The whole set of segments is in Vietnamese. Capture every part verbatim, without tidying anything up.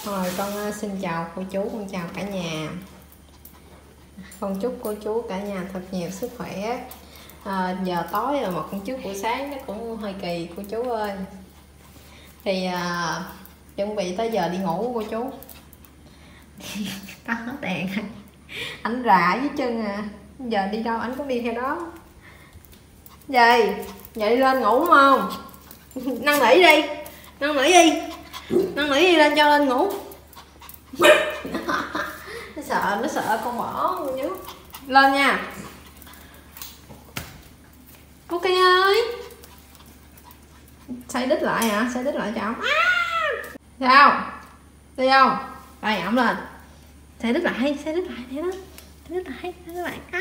Rồi con xin chào cô chú, con chào cả nhà. Con chúc cô chú cả nhà thật nhiều sức khỏe. À, giờ tối rồi mà con chúc buổi sáng nó cũng hơi kỳ cô chú ơi. Thì à, chuẩn bị tới giờ đi ngủ cô chú. Tắt hết đèn. Anh rạ với chân à. Giờ đi đâu anh cũng đi theo đó. Gì? Giờ đi lên ngủ đúng không? Năn nỉ đi. Năn nỉ đi. Năn nỉ đi lên cho lên ngủ. Nó sợ, nó sợ con bỏ cô chú. Lên nha. Ok ơi. Xoay đít lại hả? Xoay đít lại cho ổng. Sao? Đi không? Đây ổng lên. Xoay đít lại, xoay đít lại thế đó. Xoay đít lại, xoay đít lại. À.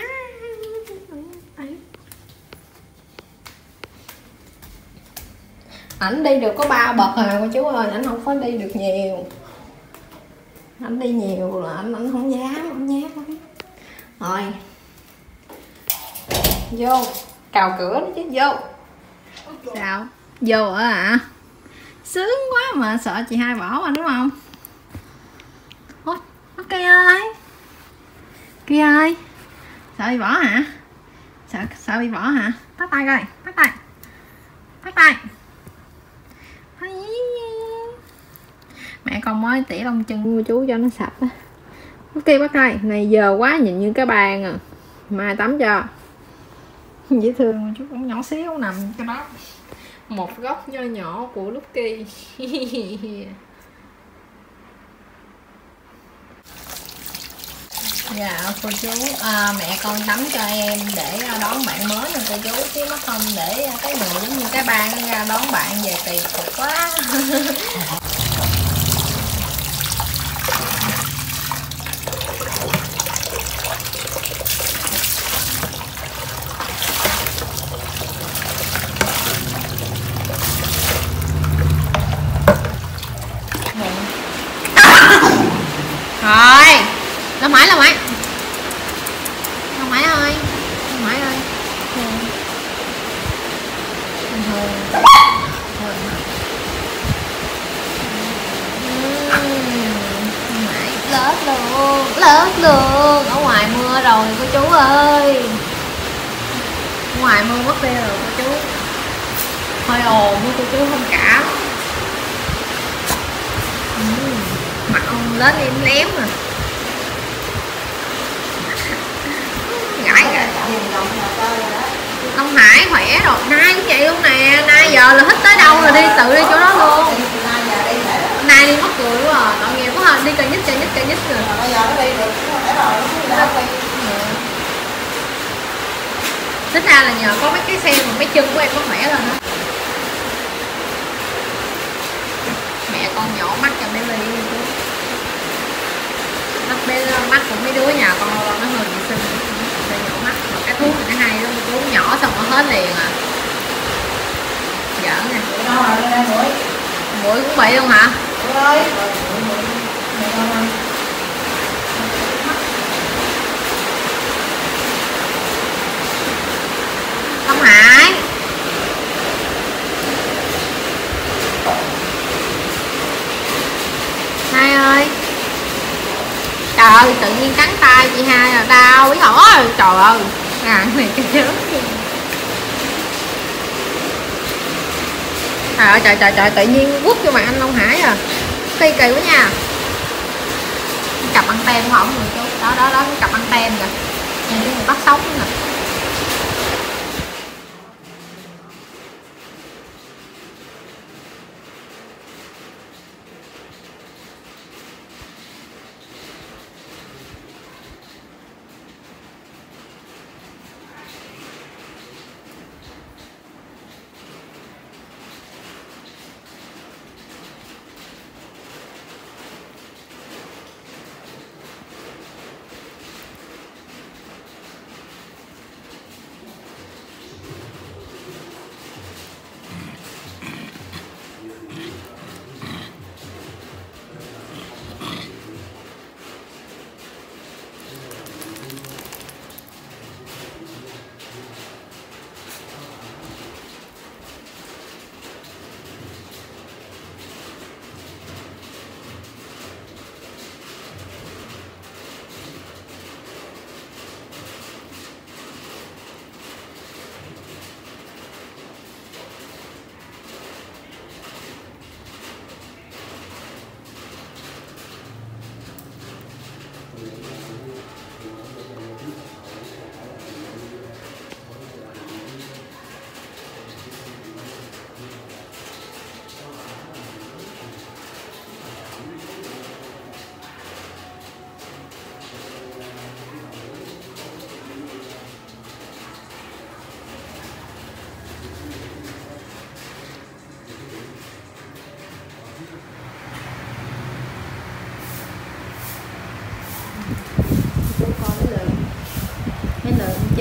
Ảnh đi được có ba bậc à cô chú ơi, ảnh không có đi được nhiều. Ảnh đi nhiều là ảnh ảnh không dám, không nhát lắm. Rồi. Vô, cào cửa đó chứ, vô. Sao? Vô ở hả? Sướng quá mà sợ chị hai bỏ anh đúng không? Ôi, ok ơi. Kia ơi. Sợ bị bỏ hả? Sợ sợ bị bỏ hả? Tắt tay coi, tắt tay. Tắt tay. Mẹ con mới tỉa lông chân của chú cho nó sạch á. Ok bác ơi, này giờ quá nhìn như cái bàn à. Mai tắm cho. Dễ thương chú cũng nhỏ xíu nằm cái đó. Một góc nho nhỏ của Lucky. Dạ cô chú, à, mẹ con tắm cho em để đón bạn mới nè cô chú, chứ nó không để cái người giống như cái ban ra đón bạn về kỳ cục quá. Rồi, Long Mãi, Long Mãi Long Mãi ơi, Long Mãi ơi. Long Mãi lết luôn, lết luôn. Ở ngoài mưa rồi cô chú ơi. Ở ngoài mưa mất tiêu rồi cô chú. Hơi ồn với cô chú không cảm. Mặt con lớn em lém rồi. Ngại kìa. Ông Hải khỏe rồi, Nay cũng vậy luôn nè. Nay giờ là thích tới đâu rồi đi tự đi chỗ đó luôn. Nay đi mất cười quá à, tội nghiệp quá à. Đi cà nhích cà nhích cà nhích rồi. Bây giờ nó đi được rồi. Tính ra là nhờ có mấy cái xe mà mấy chân của em có khỏe lên đó. Mẹ con nhỏ mắt cho bé Ly đi chú. Mắt bé mắt của mấy đứa nhà con nó hơi bị sưng, hơi nhỏ mắt. Mà cái thuốc này nó hay lắm chú, nhỏ xong nó hết liền à. Giỡn nè. Mũi cũng bị luôn hả? Không Hải. Hai ơi. Trời ơi, tự nhiên cắn tay chị hai là đau biết hả? Trời ơi, ngàn này cái chớn. Trời ơi, trời trời trời, tự nhiên quất cho mặt anh Long Hải à. Kỳ kỳ quá nha. Cặp anten không rồi chú. Đó đó đó, cái cặp anten kìa. Nhìn cái người bắt sống nè.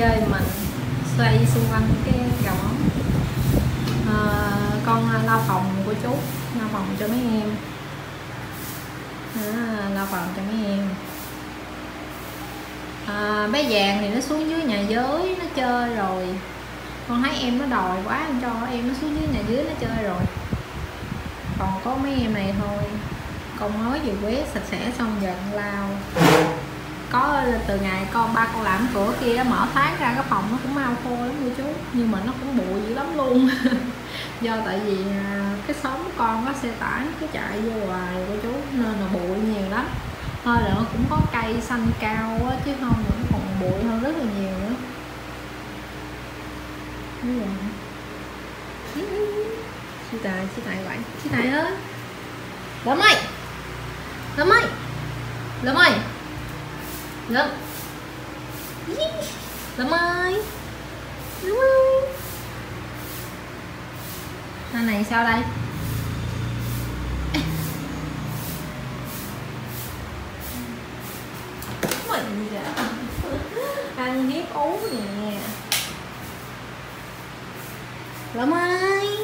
chơi mình xoay xung quanh cái cầu ống. À, con lau phòng của chú, lau phòng cho mấy em. À, lau phòng cho mấy em. À, bé vàng thì nó xuống dưới nhà dưới nó chơi rồi, con thấy em nó đòi quá em cho em nó xuống dưới nhà dưới nó chơi rồi. Còn có mấy em này thôi, con mới vừa quét sạch sẽ xong giờ lau. Có từ ngày con ba con làm cửa kia mở thoáng ra cái phòng nó cũng mau khô lắm cô chú, nhưng mà nó cũng bụi dữ lắm luôn. Do tại vì cái xóm con có xe tải cứ chạy vô hoài cô chú nên là bụi nhiều lắm. Thôi là nó cũng có cây xanh cao á, chứ không nó còn bụi hơn rất là nhiều nữa. Chị Tài, chị Tài vậy, chị Tài ơi, Lâm ơi, Lâm ơi, Lâm ơi, Lâm, Lâm ơi, Lâm ơi. Anh này sao đây? Mình vậy ăn hiếp ú nè. Lâm ơi.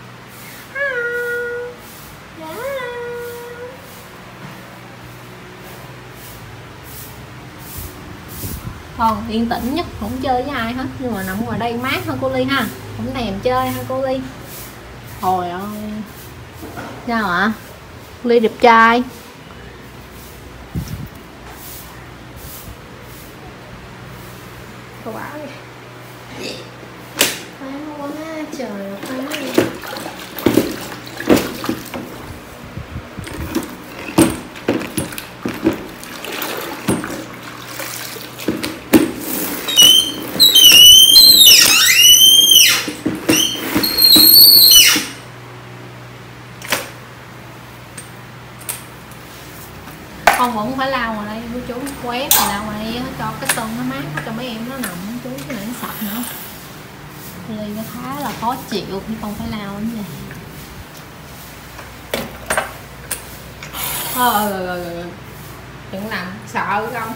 Con yên tĩnh nhất, không chơi với ai hết, nhưng mà nằm ngoài đây mát hơn cô Ly ha, không thèm chơi ha cô Ly. Trời ơi, sao ạ? Ly đẹp trai. Cô bảo kìa. Khoan quá, trời khoan. Con vẫn phải lau ngoài đây với chú, quét rồi lau ngoài đây cho cái sân nó mát cho mấy em nó nằm chú, cái này nó sạch nữa. Ly nó khá là khó chịu khi con phải lau như vậy. Thôi rồi rồi rồi, đừng làm sợ không.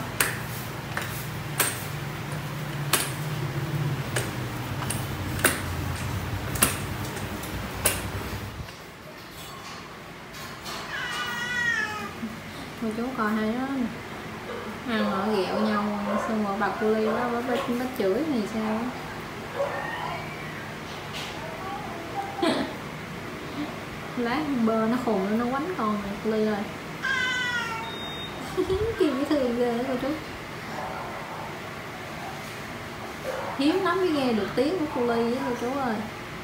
Cô chú coi hay đó, ăn ở ghẹo nhau xong rồi bà cô Ly đó bà, bà chửi thì sao. Lát bơ nó khùng nó quánh con này cô Ly rồi. Kìa cái thương ghê đó cô chú, hiếm lắm mới nghe được tiếng của cô Ly á cô chú ơi.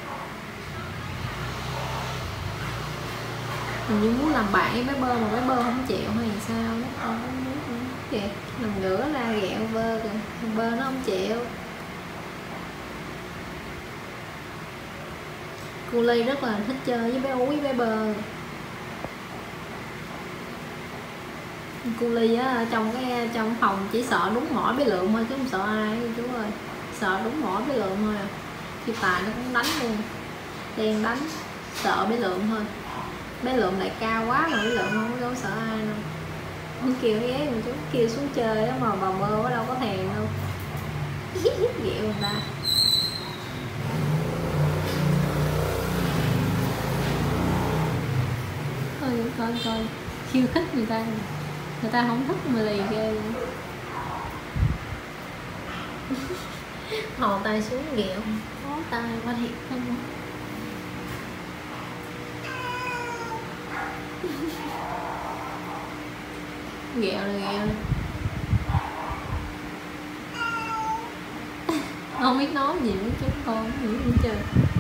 Mình như muốn làm bạn với bé bơ mà bé bơ không chịu hay sao đó, con không biết nữa. Kìa, lần nữa ra ghẹo bơ kìa, bơ nó không chịu. Cô Ly rất là thích chơi với bé Ú với bé bơ. Cô Ly á trong cái trong phòng chỉ sợ đúng mỗi bé Lượng thôi chứ không sợ ai chú ơi, sợ đúng mỗi bé Lượng thôi à. Khi Tài nó cũng đánh luôn, đen đánh, sợ bé Lượng thôi. Bé Lượng lại cao quá mà bé Lượng không có sợ ai đâu. Không kêu ghé mà chú kêu xuống chơi đó mà bà bơ ở đâu có thèm đâu. Ghẹo người ta. Thôi coi coi khiêu khích người ta, người ta không thích mà lì ghê. Thò tay xuống ghẹo, khó tay quá thiệt không. Ghẹo rồi ghẹo rồi. Không biết nói gì với chúng con gì hết trơn.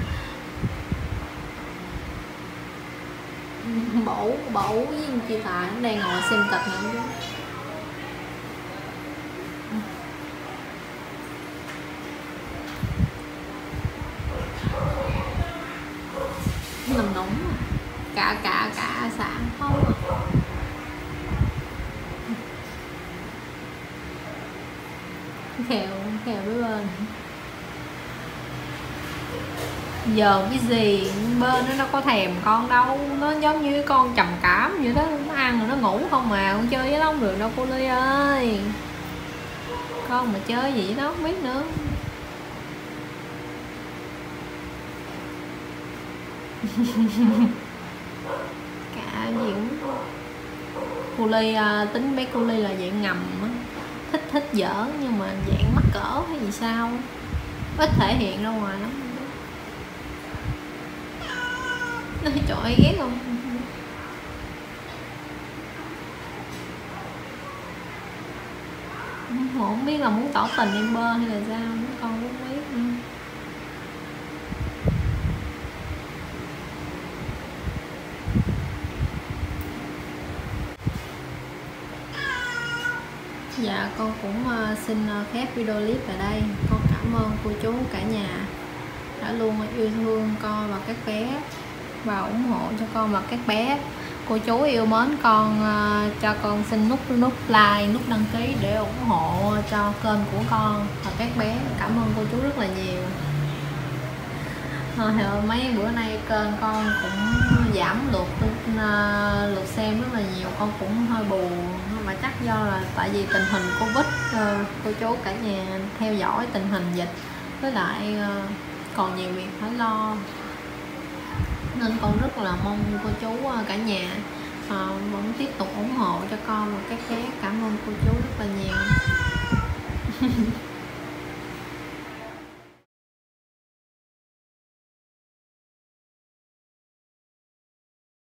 Bổ bổ với chị Tài đang ngồi xem kịch nữa chứ. Nằm nóng cả cả cả sáng không à. Khèo khèo với bên giờ cái gì bên nó đâu có thèm con đâu, nó giống như con trầm cảm vậy đó, nó ăn rồi nó ngủ không mà, con chơi với nó không được đâu cô Ly ơi. Con mà chơi gì đó không biết nữa. Cả gì cũng cô Ly à, tính bé cô Ly là dạng ngầm á, thích thích giỡn nhưng mà dạng mắc cỡ hay gì sao, ít thể hiện ra ngoài lắm. Trời ơi ghét không. Không biết là muốn tỏ tình em bơ hay là sao, con cũng biết. Dạ con cũng uh, xin uh, khép video clip tại đây. Con cảm ơn cô chú cả nhà đã luôn yêu thương con và các bé và ủng hộ cho con và các bé. Cô chú yêu mến con, uh, cho con xin nút nút like, nút đăng ký để ủng hộ cho kênh của con và các bé. Cảm ơn cô chú rất là nhiều. À, mấy bữa nay kênh con cũng giảm lượt uh, lượt xem rất là nhiều, con cũng hơi buồn, mà chắc do là tại vì tình hình Covid, uh, cô chú cả nhà theo dõi tình hình dịch, với lại uh, còn nhiều việc phải lo, nên con rất là mong cô chú uh, cả nhà uh, vẫn tiếp tục ủng hộ cho con và các bé. Cảm ơn cô chú rất là nhiều.